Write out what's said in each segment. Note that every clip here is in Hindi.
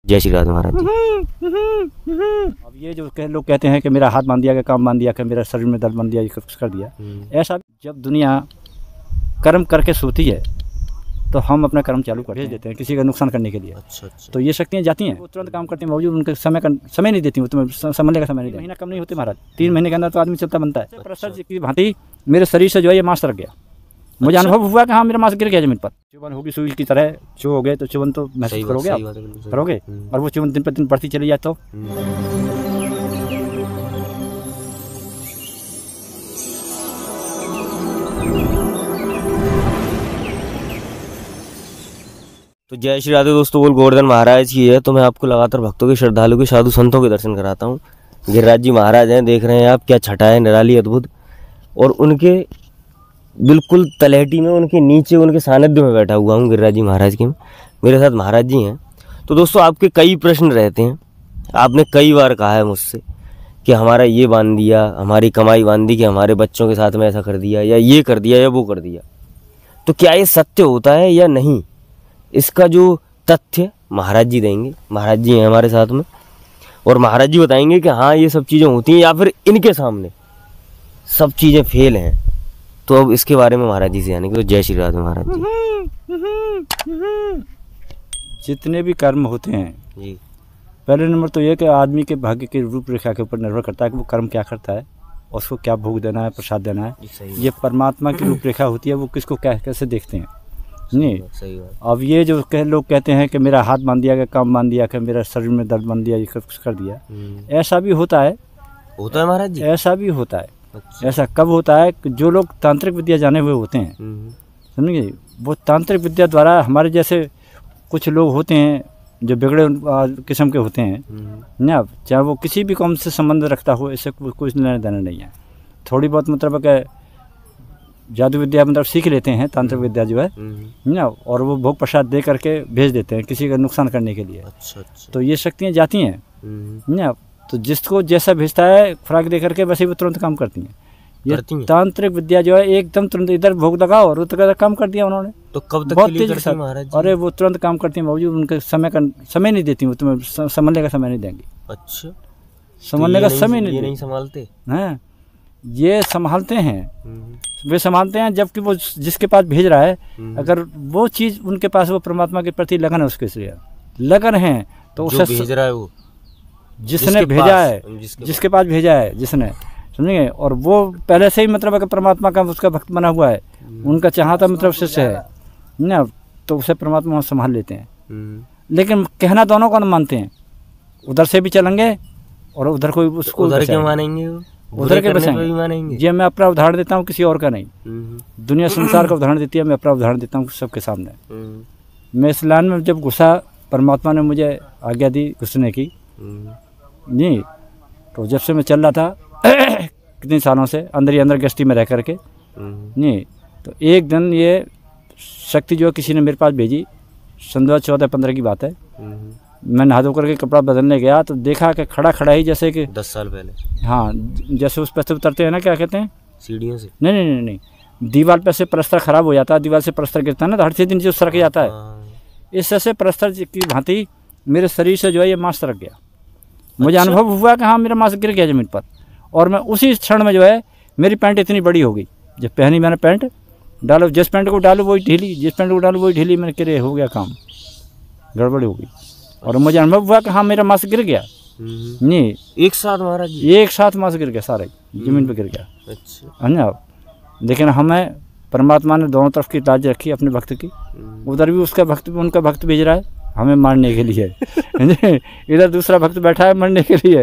जय श्री राधे महाराज जी। अब ये जो लोग कहते हैं कि मेरा हाथ बांध दिया, कि काम बांध दिया, कि मेरा शरीर में दर्द बांध दिया, ये कुछ कर दिया, ऐसा जब दुनिया कर्म करके सोती है तो हम अपना कर्म चालू कर भेज देते हैं किसी का नुकसान करने के लिए। अच्छा। तो ये शक्तियाँ जाती हैं, वो तुरंत काम करते हैं, बावजूद उनके समय नहीं देती, वो तुम्हें समझने का समय नहीं देती। महीना कम नहीं होते महाराज, 3 महीने के अंदर तो आदमी चलता बनता है। प्रसर की भांति मेरे शरीर से जो है ये मांस रख गया। मुझे अनुभव हुआ कि हाँ मेरा मांस गिर गया जमीन पर। चुभन होगी सुई की तरह, चो हो गए तो चुभन तो महसूस करोगे आप, करोगे, और वो चुभन दिन पर दिन बढ़ती चली जाए तो जय श्री राधे दोस्तों, बोल गोवर्धन महाराज की है। तो मैं आपको लगातार भक्तों के, श्रद्धालु के, साधु संतों के दर्शन कराता हूँ। गिरिराज जी महाराज हैं, देख रहे हैं आप, क्या छटा है निराली अद्भुत। और उनके बिल्कुल तलहटी में, उनके नीचे, उनके सानिध्य में बैठा हुआ हूँ गिरिराज जी महाराज के। मेरे साथ महाराज जी हैं। तो दोस्तों आपके कई प्रश्न रहते हैं, आपने कई बार कहा है मुझसे कि हमारा ये बांध दिया, हमारी कमाई बांध दी, कि हमारे बच्चों के साथ में ऐसा कर दिया, या ये कर दिया, या वो कर दिया। तो क्या ये सत्य होता है या नहीं, इसका जो तथ्य महाराज जी देंगे। महाराज जी हैं हमारे साथ में, और महाराज जी बताएंगे कि हाँ ये सब चीज़ें होती हैं, या फिर इनके सामने सब चीज़ें फेल हैं। तो अब इसके बारे में महाराज जी से जानेंगे। तो जय श्री राधे महाराज जी। जितने भी कर्म होते हैं जी, पहले नंबर तो ये कि आदमी के भाग्य की रूपरेखा के ऊपर निर्भर करता है कि वो कर्म क्या करता है, और उसको क्या भोग देना है, प्रसाद देना है। ये परमात्मा की रूपरेखा होती है, वो किसको कैसे देखते हैं। नहीं, सही बात। अब ये जो लोग कहते हैं कि मेरा हाथ बांध दिया, कि काम बांध दिया, कि मेरा शरीर में दर्द बांध दिया, ये कुछ कर दिया, ऐसा भी होता है महाराज जी, ऐसा भी होता है। अच्छा। ऐसा कब होता है कि जो लोग तांत्रिक विद्या जाने हुए होते हैं, समझिए, वो तांत्रिक विद्या द्वारा, हमारे जैसे कुछ लोग होते हैं जो बिगड़े किस्म के होते हैं ना, चाहे वो किसी भी कौम से संबंध रखता हो, इससे कुछ लेना देना नहीं है। थोड़ी बहुत मतलब कि जादू विद्या मतलब सीख लेते हैं, तांत्रिक विद्या जो है ना, और वो भोग प्रसाद दे करके भेज देते हैं किसी का नुकसान करने के लिए। अच्छा। तो ये शक्तियाँ जाती हैं ना, तो जिसको जैसा भेजता है खुराक दे करके, वैसे ही वो तुरंत काम करती हैं। ये तांत्रिक विद्या जो है एकदम तुरंत इधर भोग लगाओ और उधर काम कर दिया उन्होंने। तो कब तक बहुत तेजी से महाराज जी? अरे वो तुरंत काम करती हैं, बावजूद उनके समय नहीं देती, वो तुम्हें समझने का समय नहीं देंगी। अच्छा, समझने का समय नहीं संभालते हैं, ये संभालते हैं, वे संभालते हैं, जबकि वो जिसके पास भेज रहा है, अगर वो चीज़ उनके पास, वो परमात्मा के प्रति लगन है, उसके से लगन है, तो उसे भेज रहा है वो जिसने भेजा है, जिसके पास भेजा है जिसने, समझेंगे। और वो पहले से ही मतलब अगर परमात्मा का उसका भक्त बना हुआ है, उनका चाहता मतलब शिष्य है ना, तो उसे परमात्मा संभाल लेते हैं। लेकिन कहना दोनों का मानते हैं, उधर से भी चलेंगे और उधर कोई उसको उधर के मानेंगे, उधर के बचाएंगे। ये मैं अपना उदाहरण देता हूँ, किसी और का नहीं। दुनिया संसार का उदाहरण देती है, मैं अपना उदाहरण देता हूँ सबके सामने। मैं इस लाइन में जब घुसा, परमात्मा ने मुझे आज्ञा दी घुसने की, नहीं तो जब से मैं चल रहा था कितने सालों से अंदर ही अंदर गश्ती में रह करके, नहीं तो एक दिन ये शक्ति जो किसी ने मेरे पास भेजी, सन 2014-15 की बात है। मैं नहा धो करके कपड़ा बदलने गया तो देखा कि खड़ा ही जैसे कि 10 साल पहले, हाँ, जैसे उस पर से उतरते हैं ना, क्या कहते हैं, सीढ़ियों से। नहीं, दीवार पे से प्लस्तर खराब हो जाता है, दीवार से प्लस्तर गिरता है ना, तो हर चीज जो सरक जाता है, इस से प्लस्तर की भांति मेरे शरीर से जो है ये मांस सरक गया। मुझे अनुभव हुआ कि हाँ मेरा मांस गिर गया जमीन पर, और मैं उसी क्षण में जो है मेरी पैंट इतनी बड़ी हो गई। जब पहनी मैंने पैंट डालो, जिस पैंट को डालो वही ढीली, जिस पैंट को डालो वही ढीली, मैंने करे हो गया काम, गड़बड़ी हो गई। और मुझे अनुभव हुआ कि हाँ मेरा मांस गिर गया। नहीं, एक साथ महाराज जी, एक साथ मांस गिर गया, सारा जमीन पर गिर गया। अच्छा, है ना। लेकिन हमें परमात्मा ने दोनों तरफ की लाज रखी अपने भक्त की, उधर भी उसका भक्त, उनका भक्त भेज रहा है हमें मारने के लिए, इधर दूसरा भक्त बैठा है मरने के लिए,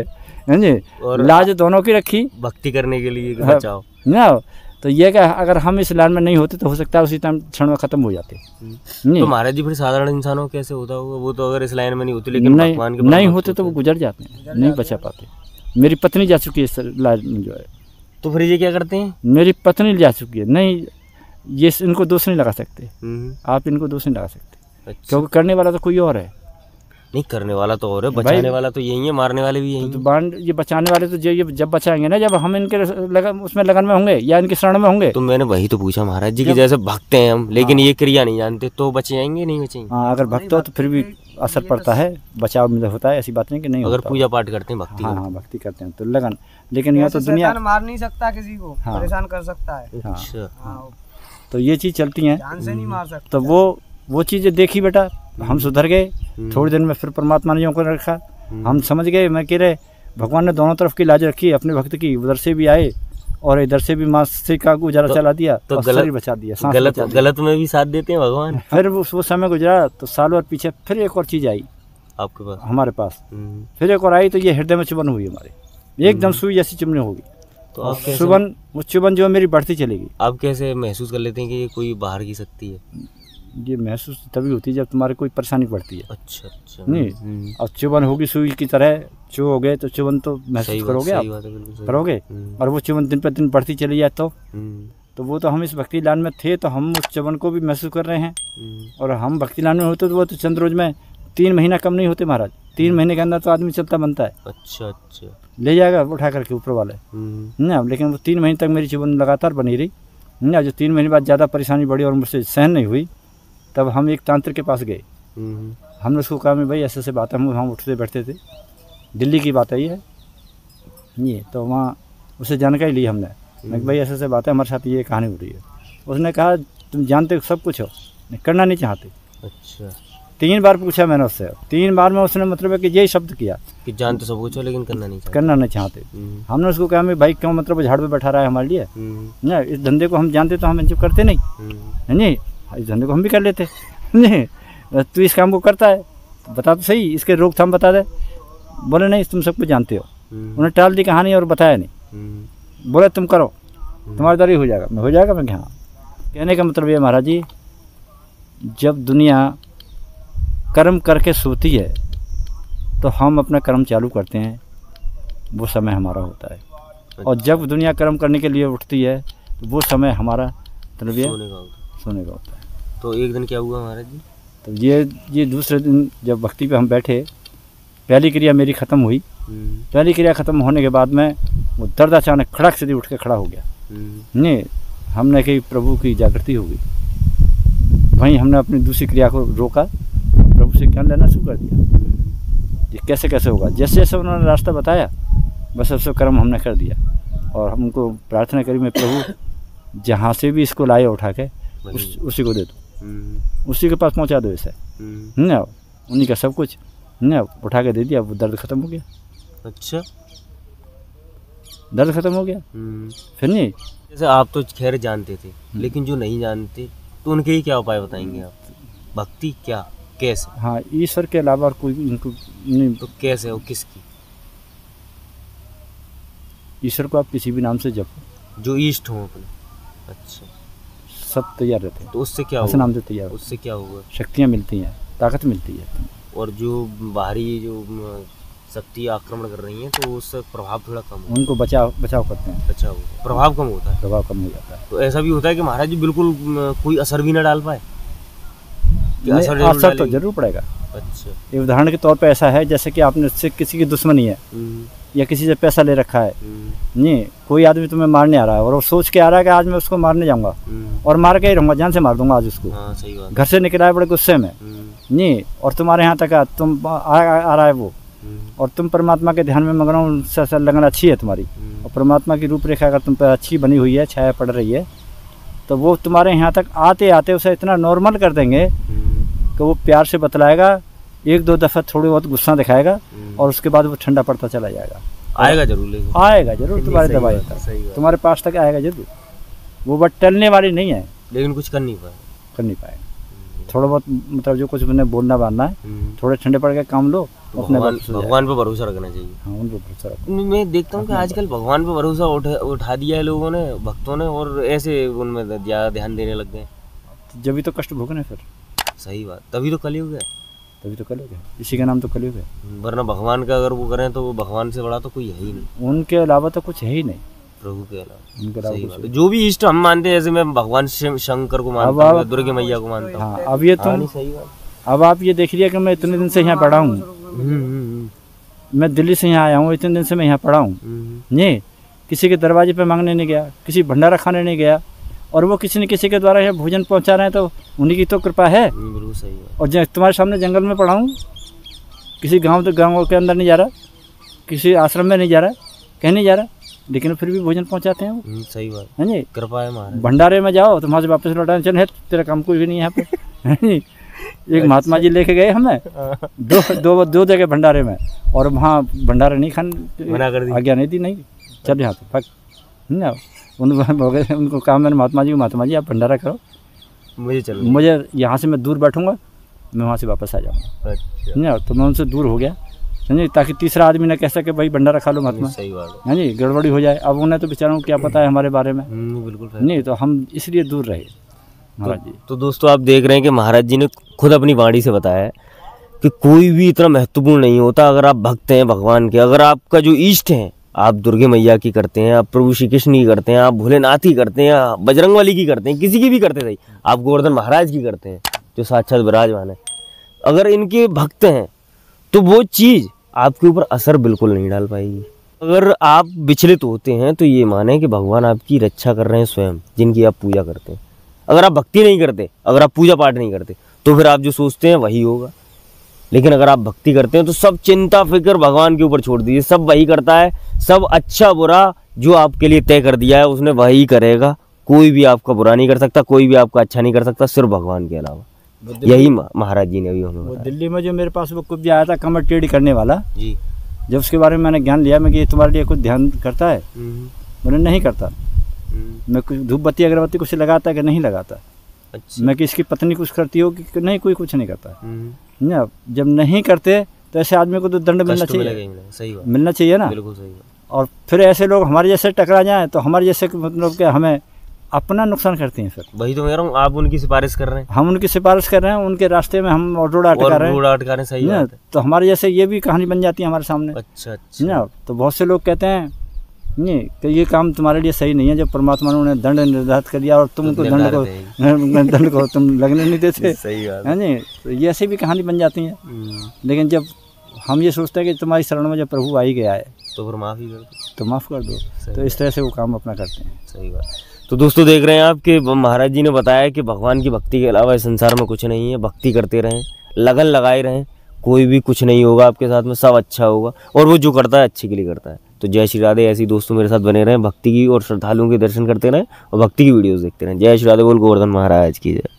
और लाज दोनों की रखी, भक्ति करने के लिए बचाओ ना। तो ये क्या, अगर हम इस लाइन में नहीं होते तो हो सकता है उसी टाइम क्षण में खत्म हो जाते। तो महाराज जी फिर साधारण इंसानों कैसे होता होगा, वो तो अगर इस लाइन में नहीं होते, लेकिन नहीं होते तो वो गुजर जाते हैं, नहीं बचा पाते। मेरी पत्नी जा चुकी है इस लाइन में जो है। तो फिर ये क्या करते हैं? मेरी पत्नी जा चुकी है। नहीं, ये इनको दोष नहीं लगा सकते आप, इनको दोष नहीं लगा सकते। अच्छा। क्योंकि करने वाला तो कोई और है। नहीं, करने वाला तो और है, बचाने वाला तो यही है, मारने वाले भी यही तो ये बचाने वाले तो ये जब बचाएंगे ना, जब हम इनके उसमें लगन में होंगे या इनके शरण में होंगे। तो मैंने वही तो पूछा महाराज जी कि जैसे भक्त हैं हम, लेकिन ये क्रिया नहीं जानते, तो बच जाएंगे नहीं बचेंगे? हाँ, अगर भक्त हो तो फिर भी असर पड़ता है, बचाव में होता है, ऐसी बात नहीं कि नहीं। अगर पूजा पाठ करते हैं, भक्ति हाँ भक्ति करते हैं तो लगन, लेकिन यहाँ तो दुनिया मार नहीं सकता किसी को, परेशान कर सकता है। अच्छा, तो ये चीज चलती है, जान से नहीं मार सकता। तो वो चीजें देखी बेटा, हम सुधर गए। थोड़ी देर में फिर परमात्मा ने को रखा, हम समझ गए। मैं कह रहे भगवान ने दोनों तरफ की लाज रखी अपने भक्त की, उधर से भी आए और इधर से भी मास्क का गुजारा चला दिया, तो शरीर बचा दिया। गलत में भी साथ देते हैं भगवान। फिर वो समय गुजरा तो सालों और पीछे फिर एक और चीज आई आपके पास, हमारे पास। फिर एक और आई तो ये हृदय में चुभन हुई हमारे, एकदम सुई जैसी चुभनी होगी। तो आप चुभन, वो चुभन जो मेरी बढ़ती चलेगी। आप कैसे महसूस कर लेते हैं कि ये कोई बाहर की शक्ति है? ये महसूस तभी होती है जब तुम्हारे कोई परेशानी पड़ती है। अच्छा अच्छा। नहीं, अब चुभन होगी सुई की तरह, चुभ हो गए तो चुभन तो महसूस करोगे आप, करोगे। और वो चुभन दिन पर दिन बढ़ती चली जाए तो वो तो हम इस भक्ति लाइन में थे तो हम उस चुभन को भी महसूस कर रहे हैं। और हम भक्ति लाइन में होते तो वो तो चंद रोज में 3 महीना कम नहीं होते महाराज, 3 महीने के अंदर तो आदमी चलता बनता है। अच्छा अच्छा, ले जाएगा उठा करके ऊपर वाले ना। लेकिन वो 3 महीने तक मेरी चुभन लगातार बनी रही ना। जो 3 महीने बाद ज़्यादा परेशानी बढ़ी और मुझसे सहन नहीं हुई, तब हम एक तांत्रिक के पास गए। हमने उसको कहा भाई ऐसे बात है, हम उठते बैठते थे, दिल्ली की बात है ये तो वहाँ उससे जानकारी ली हमने। मैं भाई ऐसे बात है, हमारे साथ ये कहानी हो रही है। उसने कहा तुम जानते सब कुछ हो, करना नहीं चाहते। अच्छा, 3 बार पूछा मैंने उससे, 3 बार में उसने मतलब है कि यही शब्द किया कि जानते सब कुछ हो लेकिन करना नहीं चाहते। हमने उसको कहा भाई क्यों मतलब झाड़ पे बैठा रहा है हमारे लिए ना, इस धंधे को हम जानते तो हम जो करते नहीं, इस धंधे को हम भी कर लेते। नहीं तू इस काम को करता है तो बता तो सही, इसके रोकथाम बता दे। बोले नहीं तुम सब कुछ जानते हो। उन्हें टाल दी कहानी और बताया नहीं। बोले तुम करो, तुम्हारे द्वारा ही हो जाएगा। मैं हो जाएगा, मैं हाँ। कहने का मतलब ये महाराज जी, जब दुनिया कर्म करके सोती है तो हम अपना कर्म चालू करते हैं, वो समय हमारा होता है। और जब दुनिया कर्म करने के लिए उठती है तो वो समय हमारा सोने का होता है। तो एक दिन क्या हुआ महाराज जी? तो ये दूसरे दिन जब भक्ति पे हम बैठे, पहली क्रिया मेरी ख़त्म हुई। पहली क्रिया ख़त्म होने के बाद में वो दर्द अचानक खड़क से उठ के खड़ा हो गया। नहीं, हमने कही प्रभु की जागृति हो गई। वहीं हमने अपनी दूसरी क्रिया को रोका, प्रभु से ज्ञान लेना शुरू कर दिया। ये कैसे कैसे होगा, जैसे जैसे उन्होंने रास्ता बताया बस सब कर्म हमने कर दिया। और हमको प्रार्थना करी, मैं प्रभु जहाँ से भी इसको लाए उठा के उसी को दे दो, उसी के पास पहुँचा दो इसे ना, उन्हीं का सब कुछ ना उठा के दे दिया। वो दर्द खत्म हो गया। अच्छा, दर्द खत्म हो गया। फिर नहीं, जैसे आप तो खैर जानते थे, लेकिन जो नहीं जानते तो उनके ही क्या उपाय बताएंगे आप? भक्ति क्या, कैसे? हाँ, ईश्वर के अलावा और कोई इनको नहीं। तो कैसे हो, किसकी? ईश्वर को आप किसी भी नाम से जपो, जो इष्ट हो अपने। अच्छा, सब तैयार रहते हैं। तो उससे क्या होगा? नाम से तैयार, उससे क्या होगा? शक्तियाँ मिलती हैं, ताकत मिलती है। और जो बाहरी जो शक्ति आक्रमण कर रही हैं तो उससे प्रभाव थोड़ा कम होता है। उनको बचाव करते हैं, बचाव, प्रभाव कम होता है। प्रभाव कम हो जाता है। तो ऐसा भी होता है कि महाराज जी बिल्कुल कोई असर भी ना डाल पाए? असर तो जरूर पड़ेगा। अच्छा, ये उदाहरण के तौर पे ऐसा है जैसे कि आपने से किसी की दुश्मनी है या किसी से पैसा ले रखा है, नहीं कोई आदमी तुम्हें मारने आ रहा है और वो सोच के आ रहा है कि आज मैं उसको मारने जाऊंगा और मार के ही रहूंगा, जान से मार दूंगा आज उसको। हाँ, सही बात। घर से निकला है बड़े गुस्से में, नहीं, और तुम्हारे यहाँ तक तुम आ रहा है वो, और तुम परमात्मा के ध्यान में मगन हो, लगन अच्छी है तुम्हारी, और परमात्मा की रूपरेखा अगर तुम पर अच्छी बनी हुई है, छाया पड़ रही है, तो वो तुम्हारे यहाँ तक आते आते उसे इतना नॉर्मल कर देंगे कि वो प्यार से बतलाएगा, 1-2 दफ़ा थोड़ी बहुत गुस्सा दिखाएगा और उसके बाद वो ठंडा पड़ता चला जाएगा। आएगा जरूर, लेकिन आएगा जरूर तुम्हारे दवाई तक, तुम्हारे पास तक आएगा जरूर। वो बात टलने वाली नहीं है, लेकिन कुछ कर नहीं पाएगा। थोड़ा बहुत मतलब जो कुछ मैंने बोलना बांधना है, थोड़े ठंडे पड़ के काम लो। तो भगवान पे भरोसा रखना चाहिए। हाँ, उन पे भरोसा रखो। मैं देखता हूँ कि आजकल भगवान पे भरोसा उठा दिया है लोगों ने, भक्तों ने, और ऐसे उनमें ज़्यादा ध्यान देने लग गए। जब भी तो कष्ट भोगने फिर। सही बात, तभी तो कलयुग है। इसी का नाम तो कलयुग है। वरना भगवान का अगर वो करें तो वो भगवान से बड़ा तो कोई है ही नहीं। उनके अलावा तो कुछ है ही नहीं, प्रभु के अलावा। उनके अलावा जो भी इष्ट हम मानते हैं, जैसे मैं भगवान शंकर को मानता हूँ, दुर्गे मैया को मानता हूँ। हाँ, अब ये तुम अब आप ये देख लिया कि मैं इतने दिन से यहाँ पड़ा हूँ, मैं दिल्ली से यहाँ आया हूँ, इतने दिन से मैं यहाँ पड़ा हूँ, नहीं किसी के दरवाजे पे मांगने नहीं गया, किसी भंडारा खाने नहीं गया, और वो किसी न किसी के द्वारा यहाँ भोजन पहुँचा रहे हैं तो उन्हीं की तो कृपा है। बिल्कुल सही है। और तुम्हारे सामने जंगल में पड़ा हूँ, किसी गाँव के अंदर नहीं जा रहा, किसी आश्रम में नहीं जा रहा, कहीं नहीं जा रहा, लेकिन फिर भी भोजन पहुँचाते हैं वो। सही बात है जी, कृपा है महाराज। भंडारे में जाओ तो वहाँ से वापस लौटाने चल है, तेरा काम कोई भी नहीं है यहाँ पे। एक महात्मा जी लेके गए हमें दो जगह भंडारे में, और वहाँ भंडारा नहीं खाने मना कर दी, आज्ञा नहीं दी, नहीं चल यहाँ पे ना उनको कहा मैंने महात्मा जी आप भंडारा करो, मुझे यहाँ से मैं दूर बैठूंगा, मैं वहाँ से वापस आ जाऊँगा। अच्छा। ना तो मैं उनसे दूर हो गया, समझे, ताकि तीसरा आदमी ना कह सके भाई भंडारा खा लो महात्मा। सही बात है जी, गड़बड़ी हो जाए। अब उन्हें तो बेचारों को क्या पता है हमारे बारे में। बिल्कुल नहीं, तो हम इसलिए दूर रहे महाराज जी। तो दोस्तों आप देख रहे हैं कि महाराज जी ने खुद अपनी वाणी से बताया है कि कोई भी इतना महत्वपूर्ण नहीं होता अगर आप भक्त हैं भगवान के, अगर आपका जो इष्ट है आप दुर्गे मैया की करते हैं, आप प्रभु श्री कृष्ण की करते हैं, आप भोलेनाथ की करते हैं, बजरंगबली की करते हैं, किसी की भी करते थे, आप गोवर्धन महाराज की करते हैं जो साक्षात विराजमान है, अगर इनके भक्त हैं तो वो चीज़ आपके ऊपर असर बिल्कुल नहीं डाल पाएगी। अगर आप विचलित होते हैं तो ये माने कि भगवान आपकी रक्षा कर रहे हैं स्वयं, जिनकी आप पूजा करते हैं। अगर आप भक्ति नहीं करते, अगर आप पूजा पाठ नहीं करते, तो फिर आप जो सोचते हैं वही होगा। लेकिन अगर आप भक्ति करते हैं तो सब चिंता फिक्र भगवान के ऊपर छोड़ दीजिए, सब वही करता है, सब अच्छा बुरा जो आपके लिए तय कर दिया है उसने वही करेगा। कोई भी आपका बुरा नहीं कर सकता, कोई भी आपका अच्छा नहीं कर सकता, सिर्फ भगवान के अलावा। यही महाराज जी ने भी हमें बताया। दिल्ली में जो मेरे पास वो कुछ भी आया था कमर टेढ़ी करने वाला जी, जब उसके बारे में मैंने ज्ञान लिया, मैं कि ये तुम्हारे लिए कुछ ध्यान करता है, मैंने नहीं करता। मैं कुछ धूप बत्ती अगरबत्ती कुछ लगाता है कि नहीं लगाता। अच्छा। मैं कि इसकी पत्नी कुछ करती हो कि नहीं, कोई कुछ नहीं करता ना। जब नहीं करते तो ऐसे आदमी को तो दंड मिलना चाहिए। सही बात, मिलना चाहिए ना। बिल्कुल सही बात। और फिर ऐसे लोग हमारे जैसे टकरा जाएं तो हमारे जैसे मतलब कि हमें अपना नुकसान करते हैं। फिर वही तो कह रहा हूँ, आप उनकी सिफारिश कर रहे हैं, हम उनकी सिफारिश कर रहे हैं, उनके रास्ते में हम रोड अटका रहे हैं। सही बात है। तो हमारे जैसे ये भी कहानी बन जाती है हमारे सामने। अच्छा अच्छा। ना तो बहुत से लोग कहते हैं नहीं कि ये काम तुम्हारे लिए सही नहीं है, जब परमात्मा ने उन्हें दंड निर्धारित कर दिया और तुम उनको दंड को तुम लगने नहीं देते। सही बात है नहीं, तो ये ऐसी भी कहानी बन जाती है। लेकिन जब हम ये सोचते हैं कि तुम्हारी शरण में जब प्रभु आ ही गया है तो फिर माफ़ ही कर दो, तो माफ़ कर दो, तो इस तरह से वो काम अपना करते हैं। सही बात। तो दोस्तों देख रहे हैं आप कि महाराज जी ने बताया कि भगवान की भक्ति के अलावा इस संसार में कुछ नहीं है। भक्ति करते रहें, लगन लगाए रहें, कोई भी कुछ नहीं होगा आपके साथ में, सब अच्छा होगा, और वो जो करता है अच्छे के लिए करता है। तो जय श्री राधे। ऐसी दोस्तों मेरे साथ बने रहें, भक्ति की और श्रद्धालुओं के दर्शन करते रहें और भक्ति की वीडियोस देखते रहें। जय श्री राधे। बोल गोवर्धन महाराज की जय।